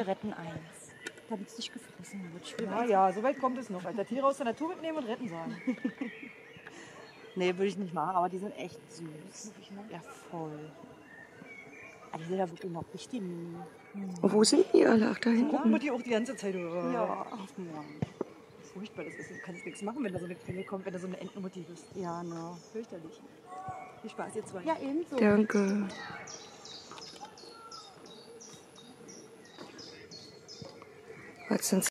retten eins. Damit es dich gefressen wird. Ja, ja, so weit kommt es noch. Alter, Tiere aus der Natur mitnehmen und retten sagen. Nee, würde ich nicht machen, aber die sind echt süß. Ja, voll. Also die sind ja wirklich noch richtig mini. Und wo sind die alle? Ach, da hinten. Gucken wir die auch die ganze Zeit. Ja, ach Mann. Furchtbar, das ist. Du kannst nichts machen, wenn da so eine Quelle kommt, wenn da so eine Entenmutti ist. Ja, ne. Fürchterlich. Viel Spaß, ihr zwei. Ja, ebenso. Danke. Was sind